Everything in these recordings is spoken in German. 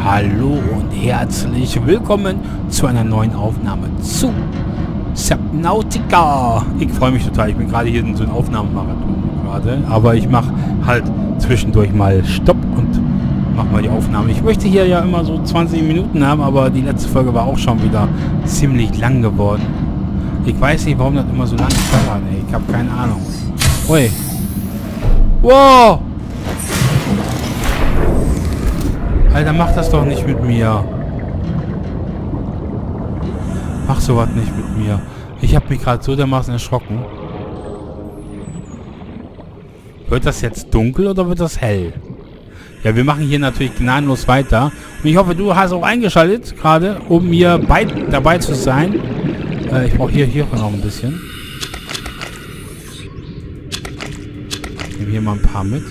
Hallo und herzlich willkommen zu einer neuen Aufnahme zu Subnautica. Ich freue mich total. Ich bin gerade hier in so einem Aufnahmenmarathon gerade, aber ich mache halt zwischendurch mal Stopp und mache mal die Aufnahme. Ich möchte hier ja immer so 20 Minuten haben, aber die letzte Folge war auch schon wieder ziemlich lang geworden. Ich weiß nicht, warum das immer so lange dauert, ey. Ich habe keine Ahnung. Ui. Wow! Alter, mach das doch nicht mit mir. Mach sowas nicht mit mir. Ich habe mich gerade so dermaßen erschrocken. Wird das jetzt dunkel oder wird das hell? Ja, wir machen hier natürlich gnadenlos weiter. Und ich hoffe, du hast auch eingeschaltet gerade, um hier dabei zu sein. Ich brauche hier noch ein bisschen. Ich nehme hier mal ein paar mit.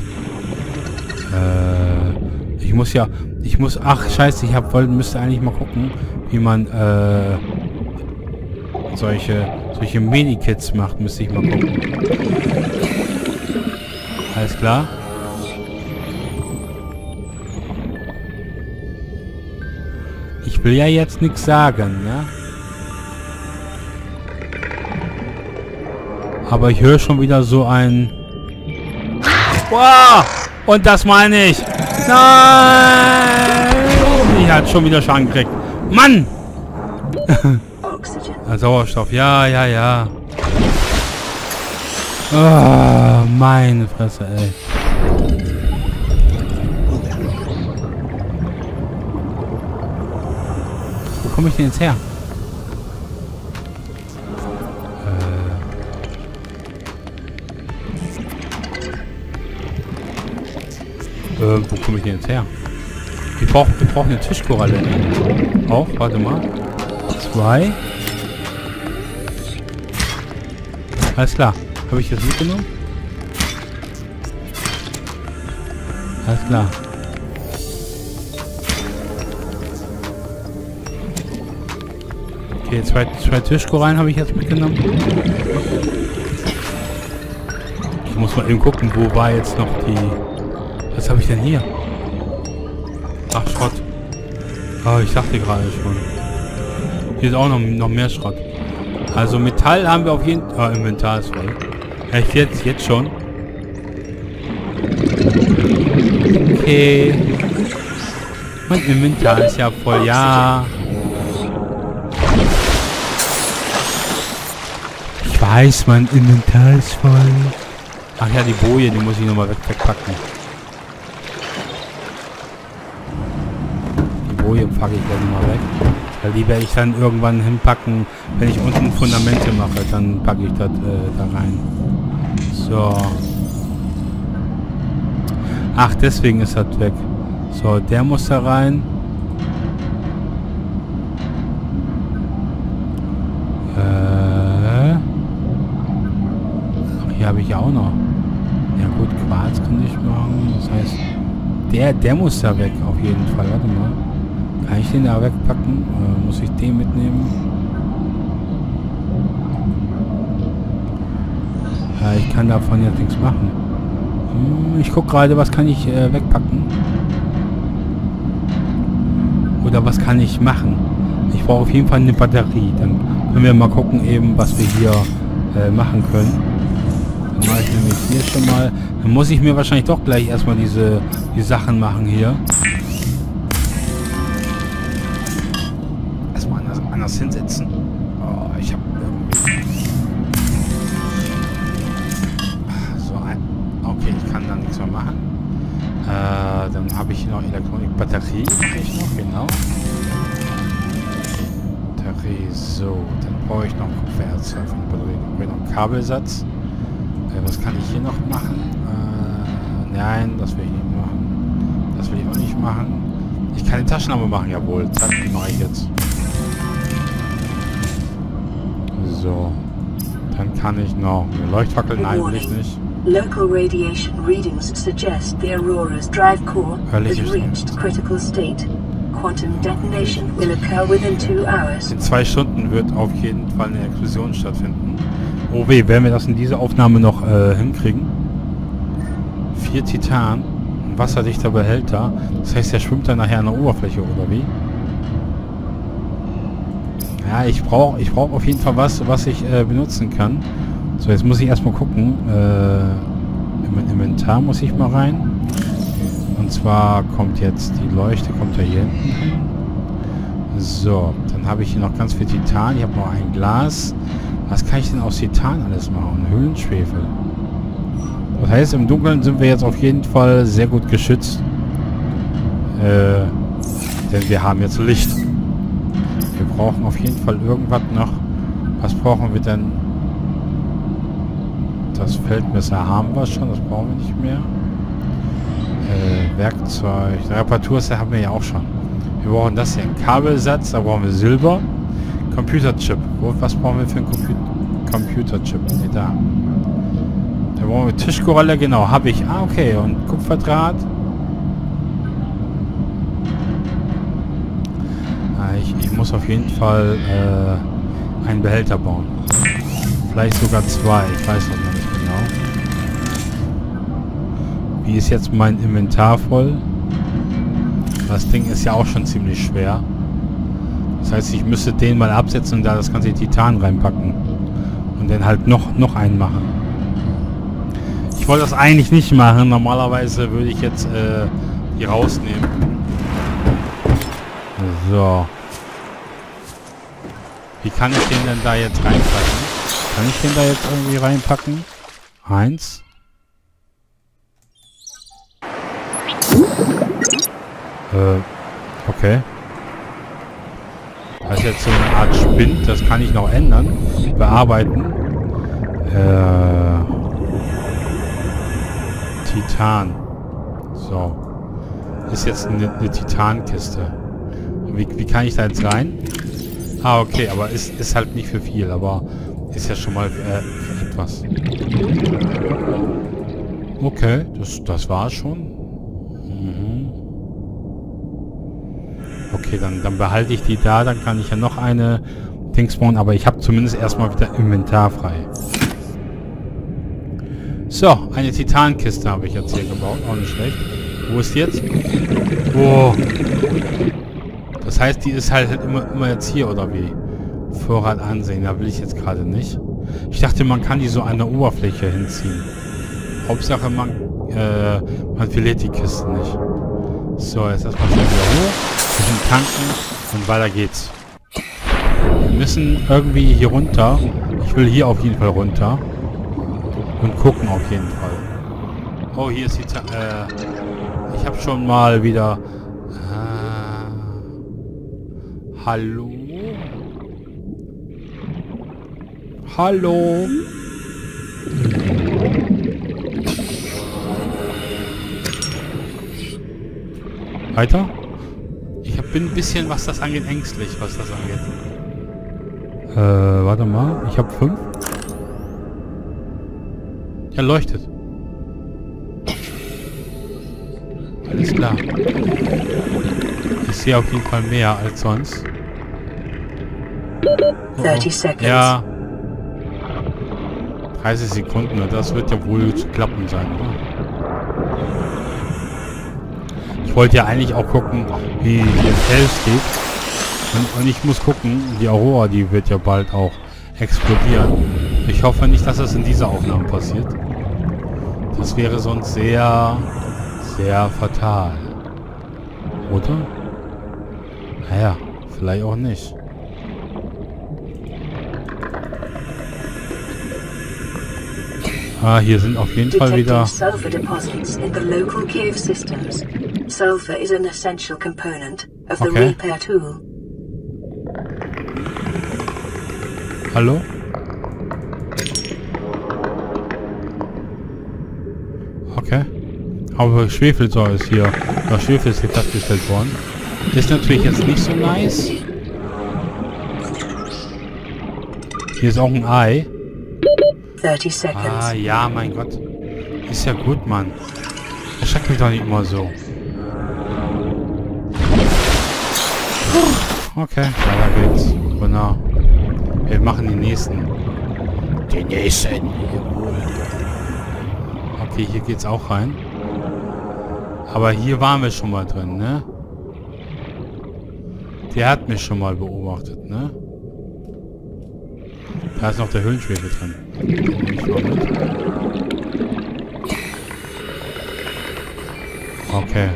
Ach, scheiße, müsste eigentlich mal gucken, wie man, solche Medikits macht, müsste ich mal gucken. Alles klar? Ich will ja jetzt nichts sagen, ne? Aber ich höre schon wieder so ein... Wow! Und das meine ich! Nein! Ich hat schon wieder Schaden gekriegt. Mann! Sauerstoff. Ja. Oh, meine Fresse, ey. Wo komme ich denn jetzt her? Wo komme ich denn jetzt her? Ich brauche eine Tischkoralle. Auch, warte mal. 2. Alles klar. Habe ich das mitgenommen? Alles klar. Okay, zwei Tischkorallen habe ich jetzt mitgenommen. Ich muss mal eben gucken, wo war jetzt noch die... Was habe ich denn hier? Ach, Schrott. Oh, ich dachte gerade schon. Hier ist auch noch mehr Schrott. Also Metall haben wir auf jeden Fall... Oh, Inventar ist voll. Echt jetzt schon? Okay. Mein Inventar ist ja voll. Ja. Ich weiß, mein Inventar ist voll. Ach ja, die Boje, die muss ich nochmal wegpacken. Boje packe ich dann mal weg. Weil die werde ich dann irgendwann hinpacken, wenn ich unten Fundamente mache, dann packe ich das da rein. So. Ach, deswegen ist das weg. So, der muss da rein. Ach, hier habe ich ja auch noch. Ja gut, Quarz kann ich machen. Das heißt, der muss da weg auf jeden Fall. Warte mal. Kann ich den da wegpacken? Muss ich den mitnehmen? Ich kann davon jetzt nichts machen. Ich gucke gerade, was kann ich wegpacken? Oder was kann ich machen? Ich brauche auf jeden Fall eine Batterie. Dann können wir mal gucken, eben, was wir hier machen können. Dann mache ich nämlich hier schon mal. Dann muss ich mir wahrscheinlich doch gleich erstmal die Sachen machen hier. Anders hinsetzen. Oh, ich habe so okay, ich kann dann nichts mehr machen. Dann habe ich noch Elektronik-Batterie. Genau. Batterie, so. Dann brauche ich noch Kupfererz von der Batterie. Dann brauche ich noch einen Kabelsatz. Was kann ich hier noch machen? Nein, das will ich nicht machen. Das will ich auch nicht machen. Ich kann die Taschenlampe machen, jawohl. Zack, die mache ich jetzt. So, dann kann ich noch eine Leuchtfackel, nein, will ich nicht. Local radiation readings suggest the Aurora's drive core has reached critical state. Quantum detonation will occur within 2 hours. In 2 Stunden wird auf jeden Fall eine Explosion stattfinden. Oh weh, werden wir das in dieser Aufnahme noch hinkriegen? 4 Titan. Ein wasserdichter Behälter. Das heißt, der schwimmt dann nachher an der Oberfläche, oder wie? Ja, ich brauch auf jeden Fall was ich benutzen kann. So, jetzt muss ich erstmal gucken. Im Inventar muss ich mal rein. Und zwar kommt jetzt die Leuchte, kommt ja hier hinten hin. So, dann habe ich hier noch ganz viel Titan. Ich habe noch ein Glas. Was kann ich denn aus Titan alles machen? Höhlenschwefel. Das heißt, im Dunkeln sind wir jetzt auf jeden Fall sehr gut geschützt. Denn wir haben jetzt Licht. Wir brauchen auf jeden Fall irgendwas noch. Was brauchen wir denn? Das Feldmesser haben wir schon. Das brauchen wir nicht mehr. Werkzeug. Reparaturset haben wir ja auch schon. Wir brauchen das hier. Ein Kabelsatz. Da brauchen wir Silber. Computerchip. Was brauchen wir für einen Computerchip? Ne, da. Da brauchen wir Tischgorolle. Genau, habe ich. Ah, okay. Und Kupferdraht. Ich muss auf jeden Fall einen Behälter bauen. Vielleicht sogar zwei. Ich weiß noch nicht genau. Wie ist jetzt mein Inventar voll? Das Ding ist ja auch schon ziemlich schwer. Das heißt, ich müsste den mal absetzen und da das ganze Titan reinpacken. Und dann halt noch einen machen. Ich wollte das eigentlich nicht machen. Normalerweise würde ich jetzt die rausnehmen. So. Wie kann ich den denn da jetzt reinpacken? Kann ich den da jetzt irgendwie reinpacken? 1. Okay. Das ist jetzt so eine Art Spind. Das kann ich noch ändern. Bearbeiten. Titan. So. Ist jetzt eine Titankiste. Wie kann ich da jetzt rein? Ah, okay, aber ist halt nicht für viel, aber ist ja schon mal für etwas. Okay, das war schon. Mhm. Okay, dann behalte ich die da, dann kann ich ja noch eine Dings bauen, aber ich habe zumindest erstmal wieder Inventar frei. So, eine Titankiste habe ich jetzt hier gebaut, auch nicht schlecht. Wo ist die jetzt? Oh. Das heißt, die ist halt immer jetzt hier, oder wie? Vorrat ansehen, da will ich jetzt gerade nicht. Ich dachte, man kann die so an der Oberfläche hinziehen. Hauptsache, man verliert die Kiste nicht. So, jetzt erstmal wieder hoch, bisschen tanken und weiter geht's. Wir müssen irgendwie hier runter. Ich will hier auf jeden Fall runter. Und gucken auf jeden Fall. Oh, hier ist die... ich habe schon mal wieder... Hallo? Hallo? Weiter? Bin ein bisschen, was das angeht, ängstlich, was das angeht. Warte mal. Ich habe 5. Er leuchtet. Alles klar. Ich sehe auf jeden Fall mehr als sonst. 30 seconds. Ja. 30 Sekunden, und das wird ja wohl zu klappen sein, oder? Ich wollte ja eigentlich auch gucken, wie es hell steht. Und ich muss gucken, die Aurora, die wird ja bald auch explodieren. Ich hoffe nicht, dass das in dieser Aufnahme passiert. Das wäre sonst sehr, sehr fatal. Oder? Naja, vielleicht auch nicht. Ah, hier sind auf jeden Fall wieder... Sulfur deposits in the local cave systems. Sulfur is an essential component of the repair tool. Hallo? Okay. Aber Schwefelsäure ist hier. Das Schwefel ist hier festgestellt worden. Ist natürlich jetzt nicht so nice. Hier ist auch ein Ei. 30 seconds. Ah, ja, mein Gott. Ist ja gut, Mann. Erschreckt mich doch nicht immer so. Okay, weiter geht's. Genau. Wir machen die nächsten. Die nächsten. Okay, hier geht's auch rein. Aber hier waren wir schon mal drin, ne? Der hat mich schon mal beobachtet, ne? Da ist noch der Höhlenschwefel drin. Okay.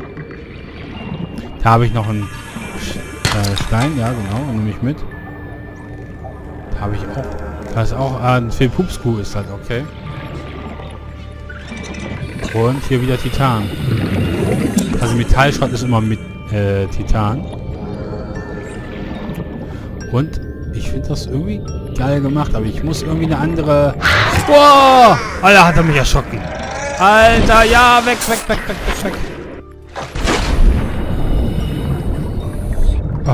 Da habe ich noch einen Stein, ja genau, nehme ich mit. Da habe ich auch. Da ist auch ein Pupskuh ist halt, okay. Und hier wieder Titan. Also Metallschrott ist immer mit Titan. Und ich finde das irgendwie geil gemacht, aber ich muss irgendwie eine andere... Wow! Alter, hat er mich erschrocken. Alter, ja, weg. Oh.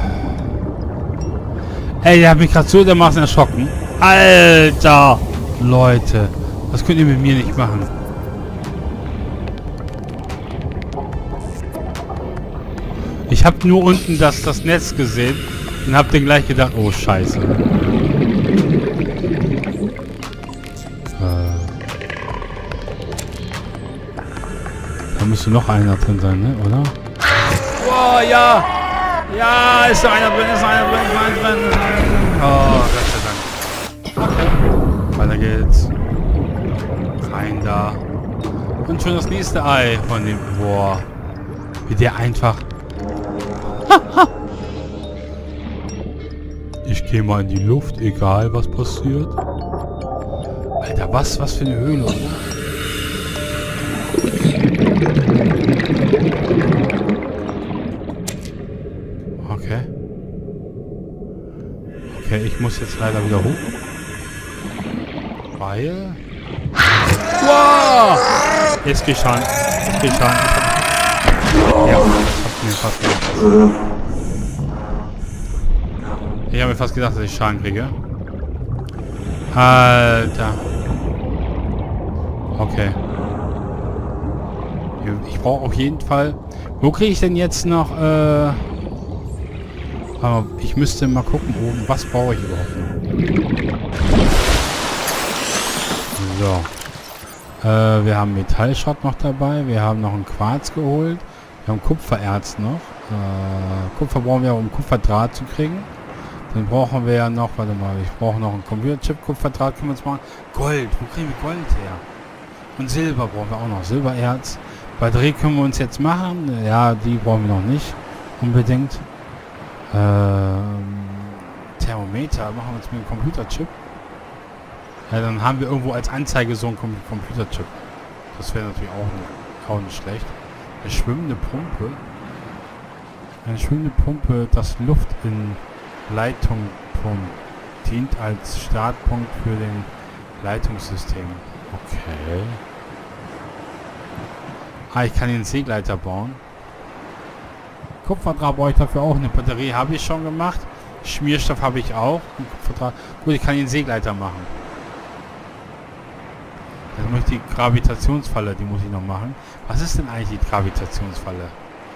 Ey, der hat mich gerade so dermaßen erschrocken. Alter! Leute, das könnt ihr mit mir nicht machen. Ich habe nur unten das Netz gesehen und habe dann gleich gedacht, oh Scheiße. Da müsste noch einer drin sein, ne? Oder? Oh, ja! Ja, ist da einer drin, ist einer drin. Oh, Gott sei Dank. Okay. Weiter geht's. Rein da. Und schon das nächste Ei von dem... Boah. Wie der einfach... Ich gehe mal in die Luft, egal was passiert. Alter, was für eine Höhle, oder? Okay. Okay, ich muss jetzt leider wieder hoch. Weil... Wow! Jetzt geschah. Ja, hab mir fast gedacht. Ich habe mir fast gedacht, dass ich Schaden kriege. Alter. Okay. Ich brauche auf jeden Fall... Wo kriege ich denn jetzt noch... Aber ich müsste mal gucken oben, was brauche ich überhaupt noch. So. Wir haben Metallschrott noch dabei. Wir haben noch einen Quarz geholt. Wir haben Kupfererz noch. Kupfer brauchen wir, um Kupferdraht zu kriegen. Dann brauchen wir ja noch, warte mal, ich brauche noch einen Computerchip, Kupferdraht können wir uns machen. Gold, wo kriegen wir Gold her? Und Silber brauchen wir auch noch, Silbererz. Batterie können wir uns jetzt machen. Ja, die brauchen wir noch nicht unbedingt. Thermometer machen wir uns mit dem Computerchip. Ja, dann haben wir irgendwo als Anzeige so einen Computerchip. Das wäre natürlich auch nicht schlecht. Eine schwimmende Pumpe. Eine schwimmende Pumpe, das Luft in Leitung pumpt. Dient als Startpunkt für den Leitungssystem. Okay. Ich kann den Seegleiter bauen. Kupferdraht brauche ich dafür auch. Eine Batterie habe ich schon gemacht. Schmierstoff habe ich auch. Kupferdraht. Gut, ich kann den Seegleiter machen. Jetzt muss ich die Gravitationsfalle, die muss ich noch machen. Was ist denn eigentlich die Gravitationsfalle?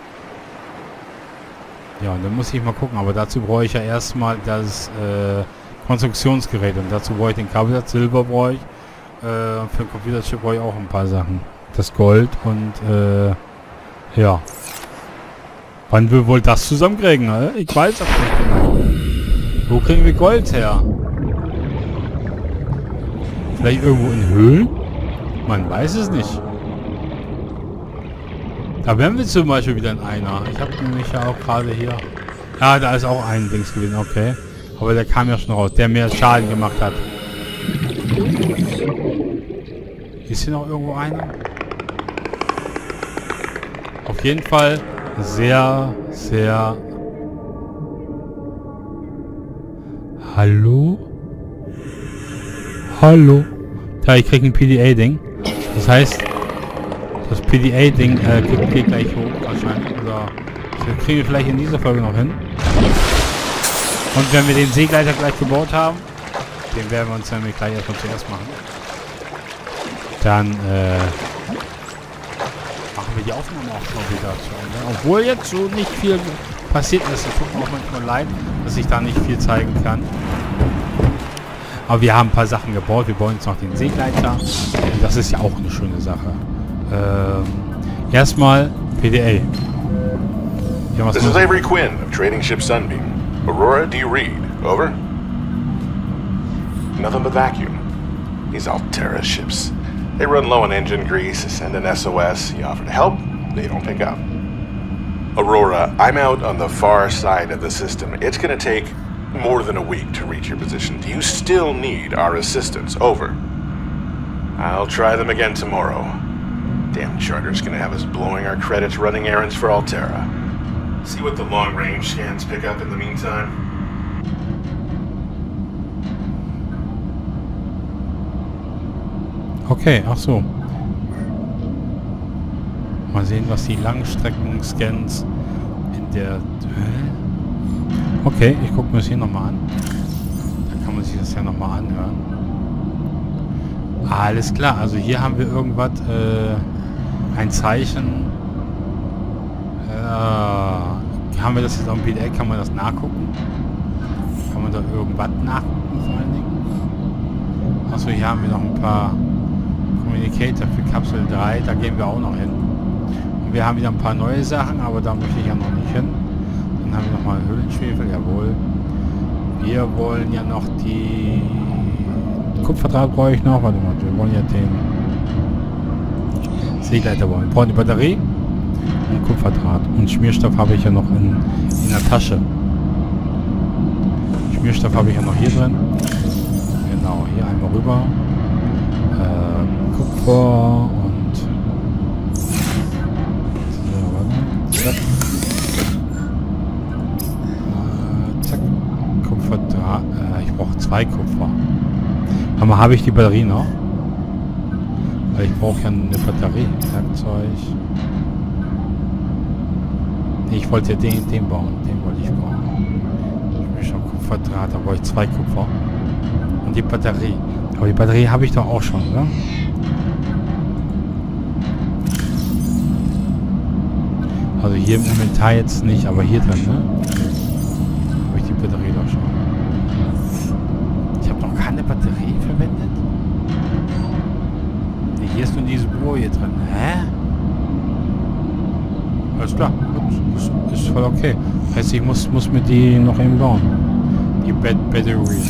Ja, und dann muss ich mal gucken. Aber dazu brauche ich ja erstmal das Konstruktionsgerät. Und dazu brauche ich den Kabelsatz. Silber brauche ich. Für den Computerchip brauche ich auch ein paar Sachen. Das Gold und ja. Wann wir wohl das zusammenkriegen? Ne? Ich weiß das nicht genau. Wo kriegen wir Gold her? Vielleicht irgendwo in Höhlen? Man weiß es nicht. Da wären wir zum Beispiel wieder in einer. Ich habe nämlich ja auch gerade hier... Ja, da ist auch ein Dings gewesen, okay. Aber der kam ja schon raus, der mehr Schaden gemacht hat. Ist hier noch irgendwo einer? Auf jeden Fall sehr, sehr... Hallo? Hallo? Ja, ich krieg ein PDA-Ding. Das heißt, das PDA-Ding geht gleich hoch wahrscheinlich. Oder das kriegen wir vielleicht in dieser Folge noch hin. Und wenn wir den Seegleiter gleich gebaut haben, den werden wir uns nämlich gleich erstmal zuerst machen. Dann machen wir die Aufnahme auch schon wieder zu Ende. Obwohl jetzt so nicht viel passiert ist. Es tut mir auch manchmal leid, dass ich da nicht viel zeigen kann. Aber wir haben ein paar Sachen gebaut. Wir bauen jetzt noch den Seegleiter. Und das ist ja auch eine schöne Sache. Erstmal PDA. This is Avery Quinn of Trading Ship Sunbeam. Aurora, do you read? Over? Nothing but vacuum. These Alterra ships. They run low on engine grease, send an SOS, you offer to help, they don't pick up. Aurora, I'm out on the far side of the system. It's gonna take more than a week to reach your position. Do you still need our assistance? Over. I'll try them again tomorrow. Damn charter's gonna have us blowing our credits running errands for Alterra. See what the long-range scans pick up in the meantime. Okay, ach so. Mal sehen, was die Langstrecken-Scans in der... Okay, ich gucke mir das hier nochmal an. Da kann man sich das ja nochmal anhören. Alles klar, also hier haben wir irgendwas, ein Zeichen. Haben wir das jetzt auf dem PDA, kann man das nachgucken? Kann man da irgendwas nachgucken vor allen Dingen? Achso, hier haben wir noch ein paar Communicator für Kapsel 3, da gehen wir auch noch hin. Und wir haben wieder ein paar neue Sachen, aber da möchte ich ja noch nicht hin. Dann haben wir nochmal Höhlenschwefel, jawohl. Wir wollen ja noch die... Kupferdraht brauche ich noch, warte mal, wir wollen ja den Seegleiter wollen. Wir brauchen die Batterie und Kupferdraht. Und Schmierstoff habe ich ja noch in der Tasche. Schmierstoff habe ich ja noch hier drin. Genau, hier einmal rüber. Kupfer und... So, warte. Zack. Zack. Kupferdraht. Ich brauche 2 Kupfer. Aber habe ich die Batterie noch? Weil ich brauche ja eine Batterie. Werkzeug. Nee, ich wollte ja den bauen. Den wollte ich bauen. Ich will schon Kupferdraht. Da brauche ich 2 Kupfer. Und die Batterie. Aber die Batterie habe ich doch auch schon, oder? Also hier im Inventar jetzt nicht, aber hier drin, ne? Habe ich die Batterie doch schon. Ich habe noch keine Batterie verwendet. Nee, hier ist nur diese Bohr hier drin. Hä? Alles klar. Gut. Ist voll okay. Heißt, ich muss mir die noch eben bauen. Die Batterie.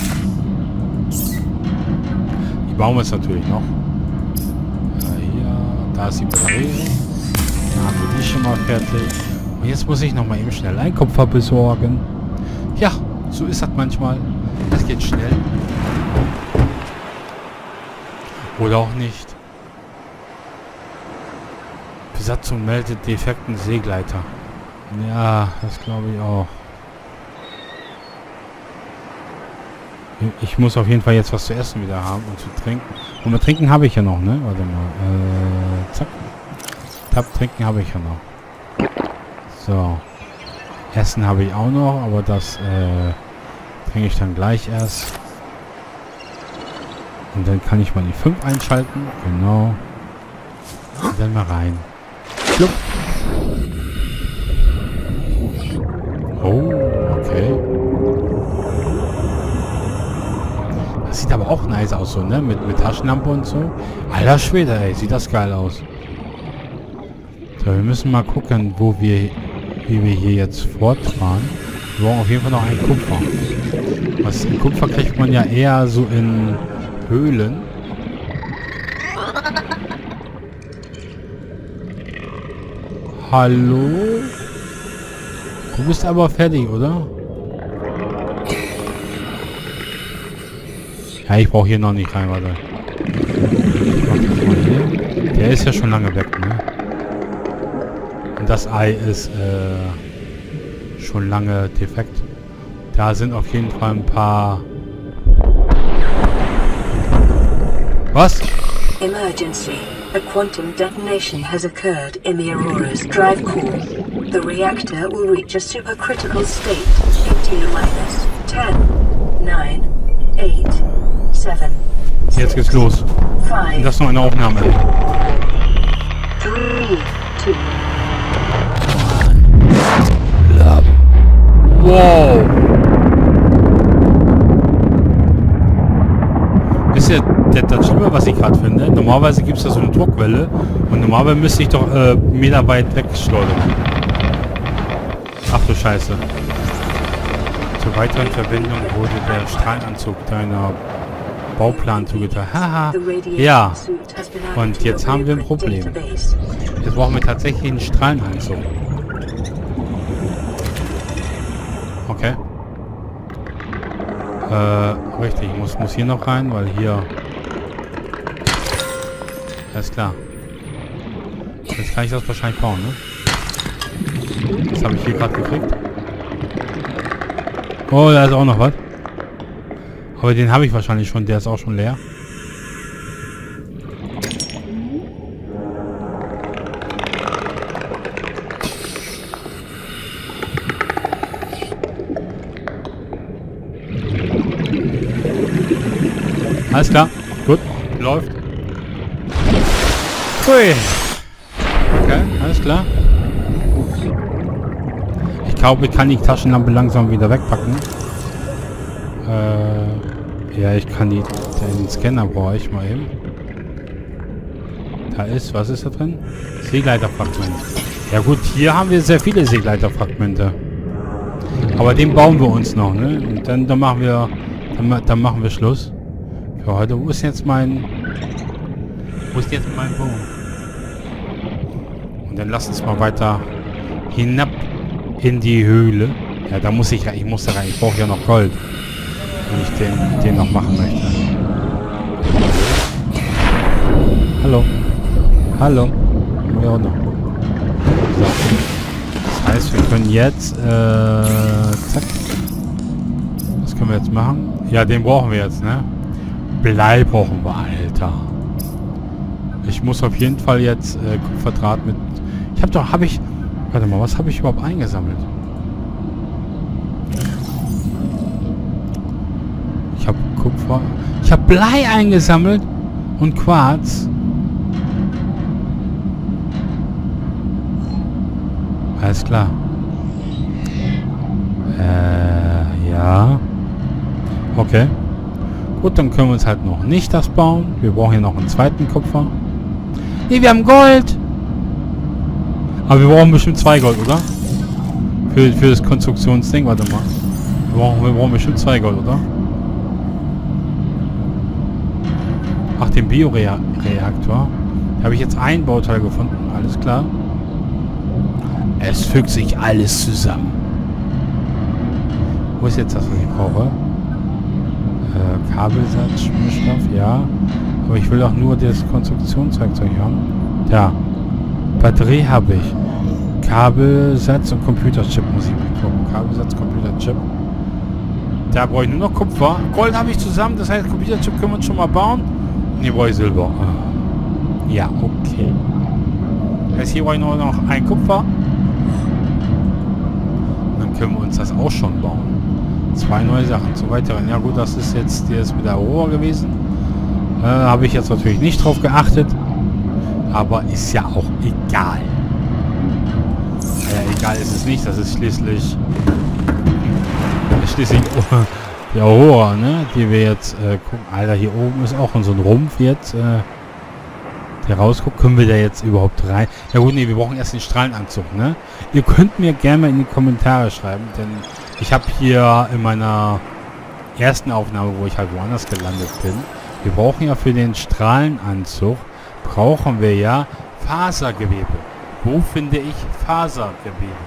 Die bauen wir jetzt natürlich noch. Hier, da ist die Batterie. Dann haben wir die schon mal fertig. Und jetzt muss ich noch mal eben schnell einen Kupfer besorgen. Ja, so ist das manchmal. Das geht schnell. Oder auch nicht. Besatzung meldet defekten Seegleiter. Ja, das glaube ich auch. Ich muss auf jeden Fall jetzt was zu essen wieder haben und zu trinken. Und mit Trinken habe ich ja noch, ne? Warte mal. Zack. Trinken habe ich ja noch. So. Essen habe ich auch noch, aber das trinke ich dann gleich erst. Und dann kann ich mal die 5 einschalten. Genau. Und dann mal rein. Schluck. Oh, okay. Das sieht aber auch nice aus, so, ne? Mit Taschenlampe und so. Alter Schwede, ey. Sieht das geil aus. So, wir müssen mal gucken, wie wir hier jetzt fortfahren. Wir brauchen auf jeden Fall noch einen Kupfer. Was in Kupfer kriegt man ja eher so in Höhlen. Hallo? Du bist aber fertig, oder? Ja, ich brauche hier noch nicht rein, warte. Ich mach das mal hier. Der ist ja schon lange weg, ne? Und das Ei ist schon lange defekt. Da sind auf jeden Fall ein paar... Was? Emergency. A quantum detonation has occurred in the Aurora's drive core. The reactor will reach a supercritical state in T-minus 10, 9, 8, 7, Jetzt geht's los. 5, Und das ist noch eine Aufnahme. 3, 2, Wow. Ist ist ja das Schlimme, was ich gerade finde. Normalerweise gibt es da so eine Druckwelle und normalerweise müsste ich doch Meter weit wegschleudern. Ach du Scheiße. Zur weiteren Verwendung wurde der Strahlenanzug deiner Bauplan zugeteilt. Haha. Ja. Und jetzt haben wir ein Problem. Jetzt brauchen wir tatsächlich einen Strahlenanzug. Okay. Richtig, ich muss hier noch rein, weil hier... Alles klar. Jetzt kann ich das wahrscheinlich bauen, ne? Das habe ich hier gerade gekriegt. Oh, da ist auch noch was. Aber den habe ich wahrscheinlich schon, der ist auch schon leer. Alles klar, gut, läuft. Hui. Okay, alles klar. Ich glaube, ich kann die Taschenlampe langsam wieder wegpacken. Ja, ich kann den Scanner brauche ich mal eben. Da ist, was ist da drin? Seegleiterfragment. Ja gut, hier haben wir sehr viele Seegleiterfragmente. Aber den bauen wir uns noch, ne? Und dann machen wir Schluss. Für heute. Wo ist jetzt mein Bogen? Und dann lass uns mal weiter hinab in die Höhle. Ja, da muss ich muss da rein. Ich brauche ja noch Gold. Wenn ich den noch machen möchte. Hallo. Hallo. Ja, noch. So. Das heißt, wir können jetzt zack. Was können wir jetzt machen? Ja, den brauchen wir jetzt, ne? Blei brauchen wir, Alter. Ich muss auf jeden Fall jetzt Kupferdraht mit... Warte mal, was habe ich überhaupt eingesammelt? Ich habe Kupfer... Ich habe Blei eingesammelt und Quarz. Alles klar. Ja. Okay. Gut, dann können wir uns halt noch nicht das bauen. Wir brauchen hier noch einen zweiten Kupfer. Nee, wir haben Gold. Aber wir brauchen bestimmt 2 Gold, oder? Für das Konstruktionsding. Warte mal. Wir brauchen bestimmt 2 Gold, oder? Ach, den Bioreaktor. Da habe ich jetzt ein Bauteil gefunden. Alles klar. Es fügt sich alles zusammen. Wo ist jetzt das, was ich brauche? Kabelsatz, Schmierstoff, ja. Aber ich will auch nur das Konstruktionswerkzeug haben. Ja. Batterie habe ich. Kabelsatz und Computerchip muss ich mal gucken. Kabelsatz, Computerchip. Da brauche ich nur noch Kupfer. Gold habe ich zusammen, das heißt Computerchip können wir uns schon mal bauen. Und hier brauche ich Silber. Ja, okay. Das heißt, hier brauche ich nur noch ein Kupfer. Dann können wir uns das auch schon bauen. 2 neue Sachen zu weiteren. Ja gut, das ist jetzt mit der Aurora gewesen. Habe ich jetzt natürlich nicht drauf geachtet. Aber ist ja auch egal. Naja, egal ist es nicht. Das ist schließlich die Aurora, ne? Die wir jetzt gucken. Alter, hier oben ist auch so ein Rumpf jetzt. Der rausguckt. Können wir da jetzt überhaupt rein? Ja gut, nee, wir brauchen erst den Strahlenanzug, ne? Ihr könnt mir gerne mal in die Kommentare schreiben, denn ich habe hier in meiner ersten Aufnahme, wo ich halt woanders gelandet bin, wir brauchen ja für den Strahlenanzug, brauchen wir ja Fasergewebe. Wo finde ich Fasergewebe?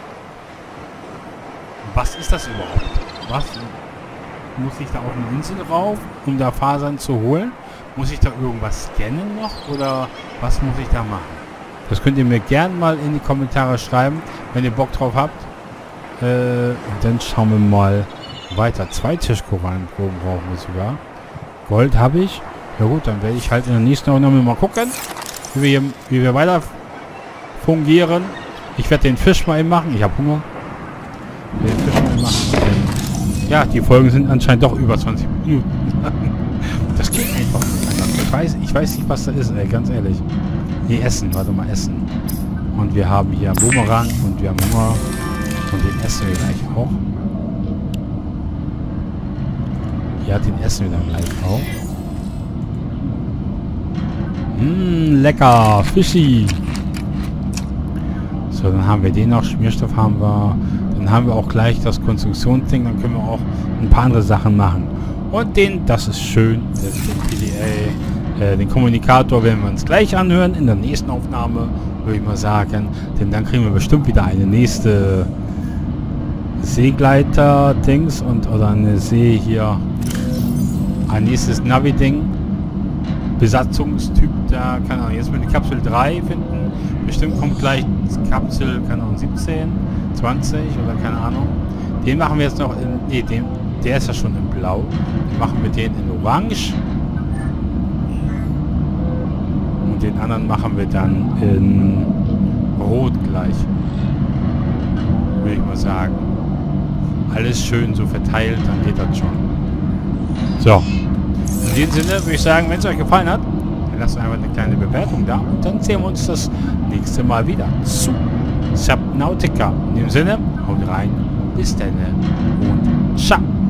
Was ist das überhaupt? Was? Muss ich da auf eine Insel rauf, um da Fasern zu holen? Muss ich da irgendwas scannen noch? Oder was muss ich da machen? Das könnt ihr mir gerne mal in die Kommentare schreiben, wenn ihr Bock drauf habt. Und dann schauen wir mal weiter. 2 Tischkorallenproben brauchen wir sogar. Gold habe ich. Ja gut, dann werde ich halt in der nächsten Aufnahme mal gucken, wie wir weiter fungieren. Ich werde den Fisch mal eben machen. Ich habe Hunger. Ich werde den Fisch mal eben machen. Ja, die Folgen sind anscheinend doch über 20 Minuten. Das geht einfach nicht. Ich weiß nicht, was da ist, ey, ganz ehrlich. Nee, Essen. Warte mal, Essen. Und wir haben hier Boomerang und wir haben Hunger. Und den essen wir gleich auch. Ja, den essen wir dann gleich auch. Lecker. Fischi. So, dann haben wir den noch. Schmierstoff haben wir. Dann haben wir auch gleich das Konstruktionsding. Dann können wir auch ein paar andere Sachen machen. Und das ist schön, den PDA, den Kommunikator werden wir uns gleich anhören in der nächsten Aufnahme, würde ich mal sagen. Denn dann kriegen wir bestimmt wieder eine nächste Seegleiter-Dings oder eine See hier, ein nächstes Navi-Ding. Besatzungstyp, da kann er jetzt mit der Kapsel 3 finden. Bestimmt kommt gleich Kapsel, keine Ahnung, 17, 20 oder keine Ahnung. Den machen wir jetzt noch in, der ist ja schon in Blau. Den machen wir den in Orange. Und den anderen machen wir dann in Rot gleich. Würde ich mal sagen. Alles schön so verteilt, dann geht das schon. So. In dem Sinne würde ich sagen, wenn es euch gefallen hat, dann lasst einfach eine kleine Bewertung da. Und dann sehen wir uns das nächste Mal wieder zu Subnautica. In dem Sinne, haut rein. Bis dann und ciao.